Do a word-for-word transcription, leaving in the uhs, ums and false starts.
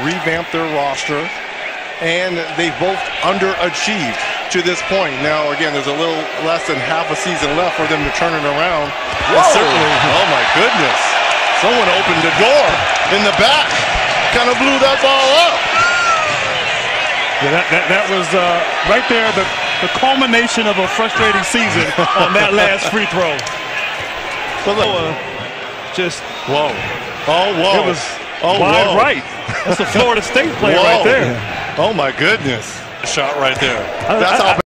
revamped their roster, and they've both underachieved to this point. Now, again, there's a little less than half a season left for them to turn it around. And certainly, oh my goodness, someone opened the door in the back, kind of blew that ball up. Yeah, that, that, that was uh, right there, the, the culmination of a frustrating season on that last free throw. Well, Noah just, whoa. Oh, whoa. It was oh, wide whoa. right. That's the Florida State player Whoa. right there. Oh, my goodness. Shot right there. I, That's I, how